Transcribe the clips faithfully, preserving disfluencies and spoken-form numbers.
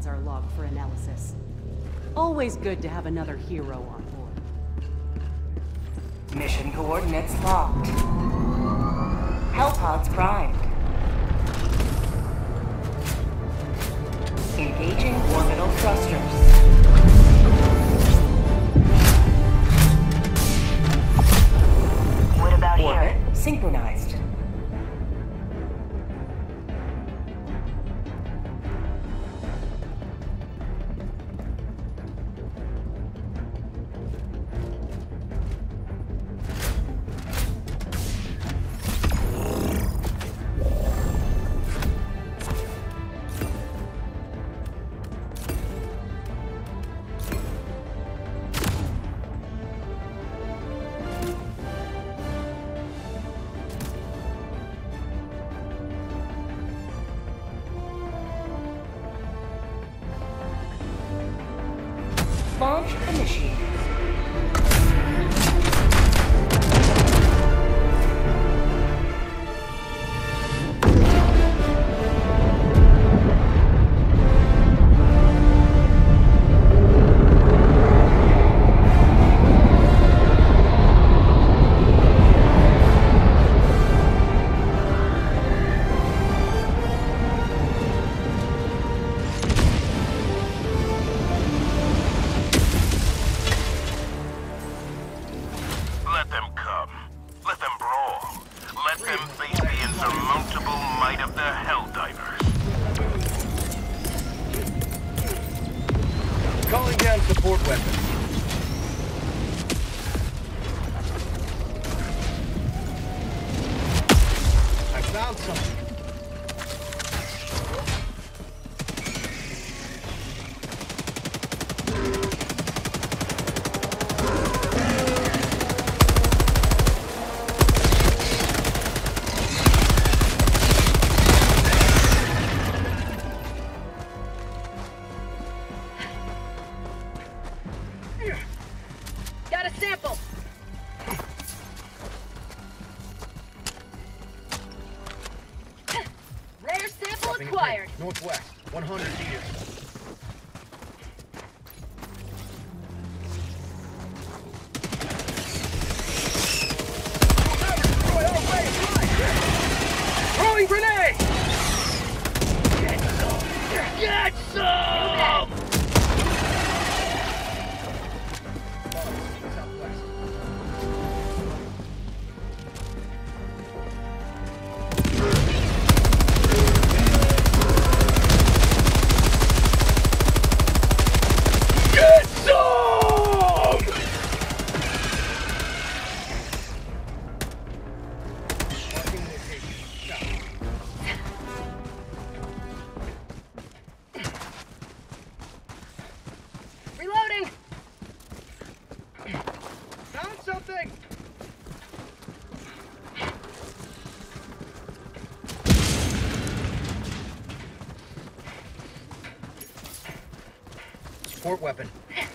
our log for analysis. Always good to have another hero on board. Mission coordinates locked. Hellpods primed. Engaging orbital thrusters. What about Orbit here? Synchronized. Launch initiated. Let them come. Let them brawl. Let them face the insurmountable might of the Helldivers. Calling down support weapons. I found something. Got a sample! Rare sample acquired! Northwest, one hundred meters. Throwing grenade! Get some! Get some! Get some! Reloading! Found something! Support weapon.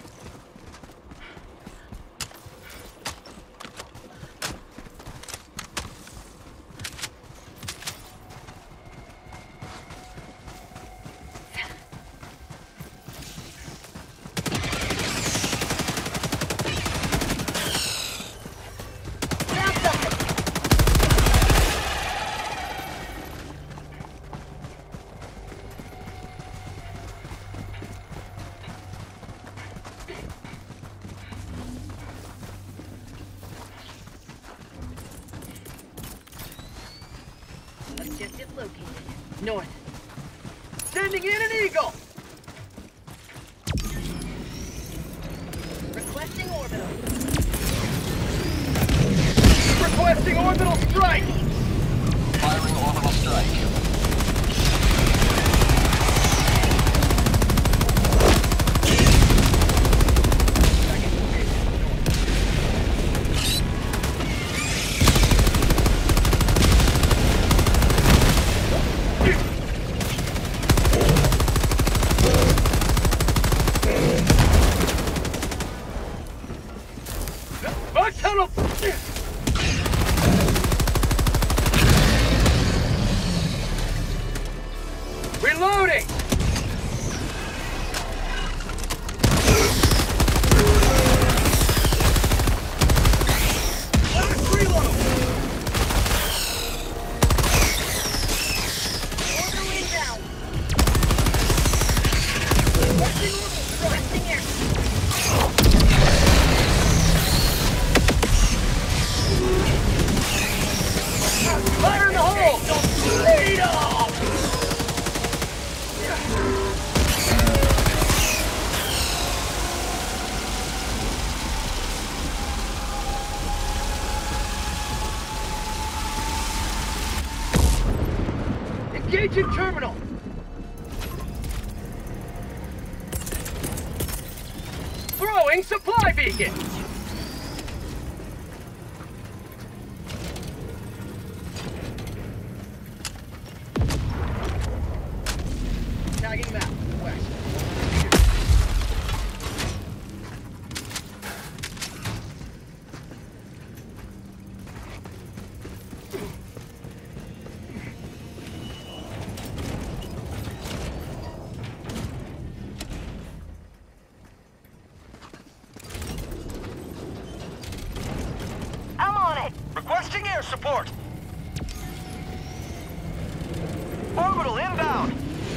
Found something! Objective located. North. Sending in an eagle! Requesting orbital. Requesting orbital strike! Firing orbital strike. A tunnel! Requesting air. Fire in the hole! Lead off! Engaging terminal! Throwing supply beacon! Tagging map, west. I'm on it. Requesting air support. Orbital inbound.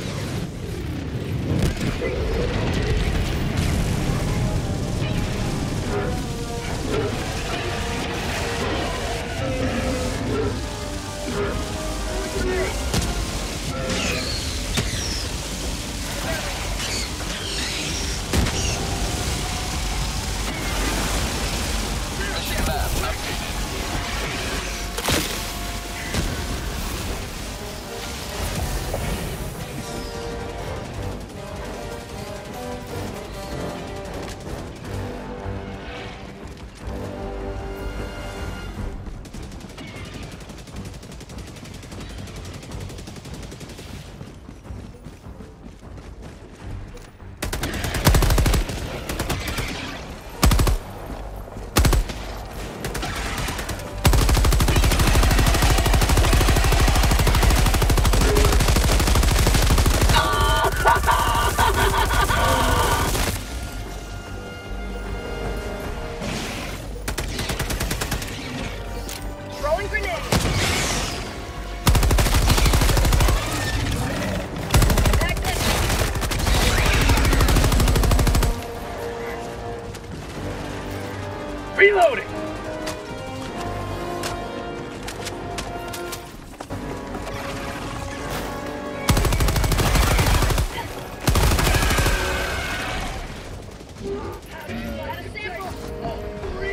Mission map updated. Throwing grenade. Magnet. Reloading! Got a sample.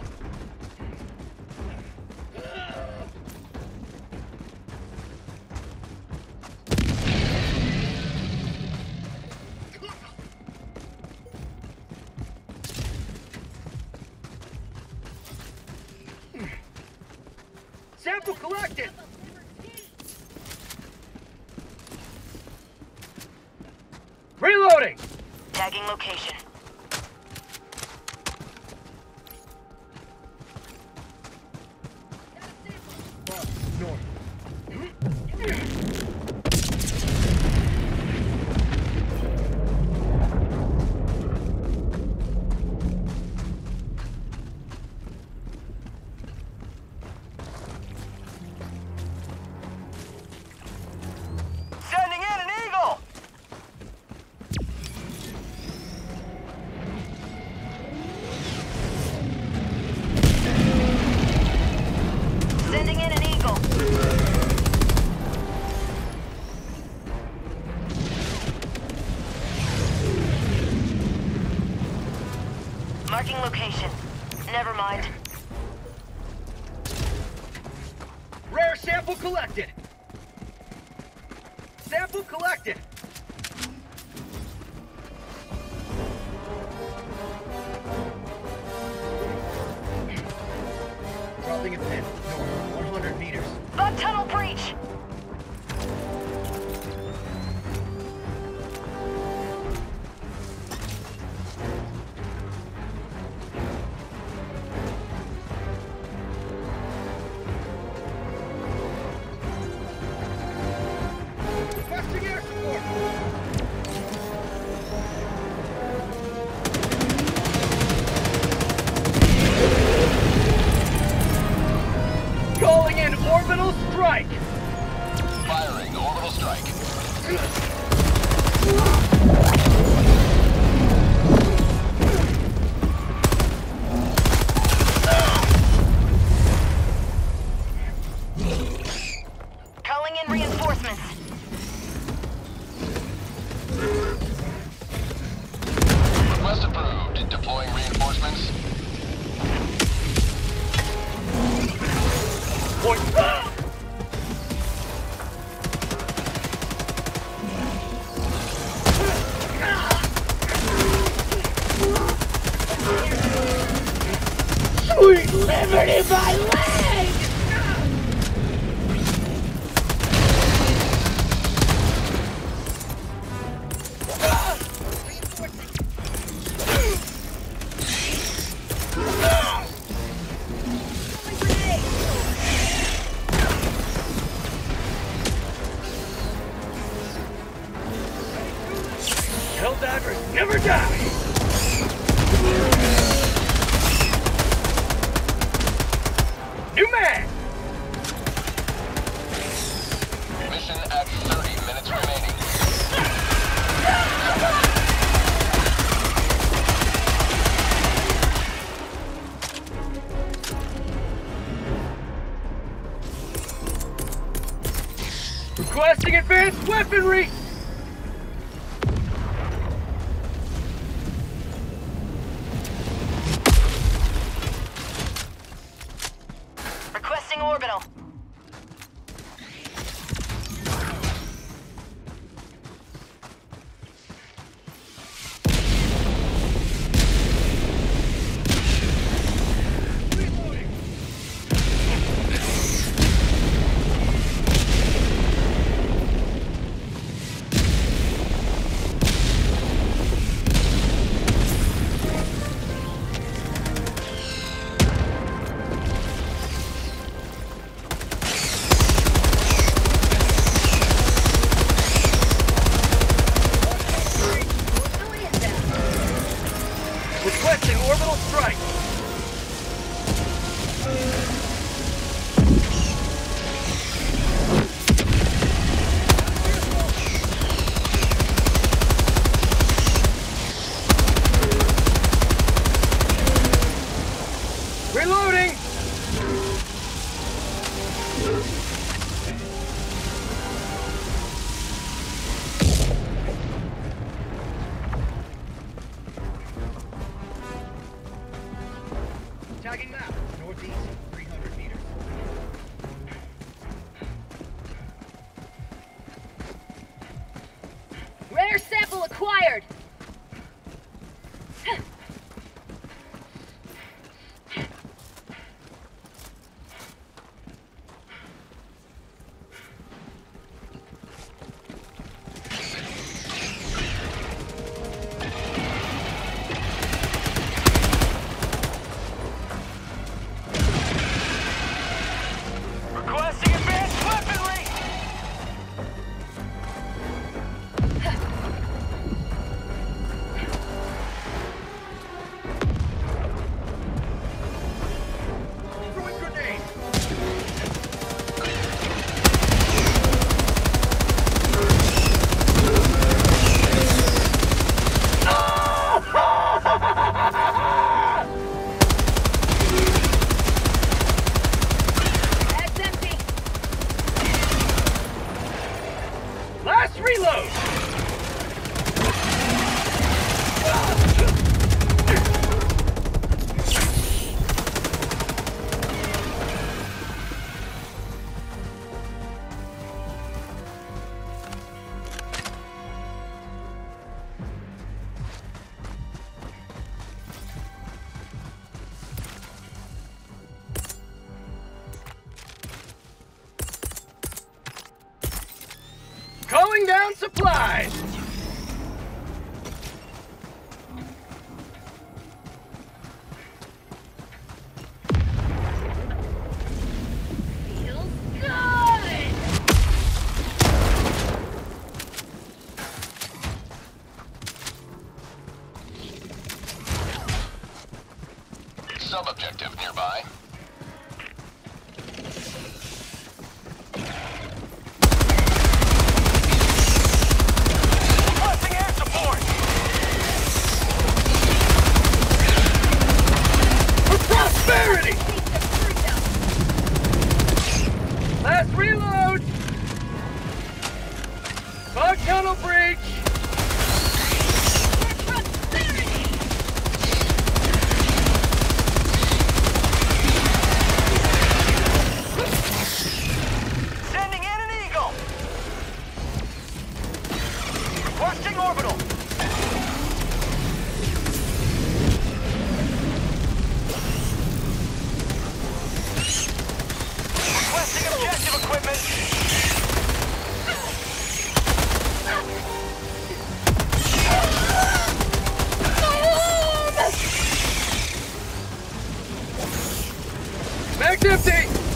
Sample collected! Reloading! Tagging location. North. Sending in an eagle. Sending in an eagle. Marking location. Never mind. Rare sample collected! Sample collected! Dropping a pin. North, one hundred meters. Bug tunnel breach. Requesting air support! Calling in orbital strike! Liberty by leg! Helldivers never die! New man! Mission at thirty minutes remaining. Requesting advanced weaponry! Requesting orbital. Requesting orbital strike! Reloading! Tagging map, northeast, three hundred meters. Rare sample acquired! Requesting advanced weaponry! Throwing grenade! Bag's empty! Last reload! Calling down supplies! Feels good! Sub-objective nearby. Requesting air support! For prosperity! Piece of freedom! Last reload! Fog tunnel breach! For prosperity! empty!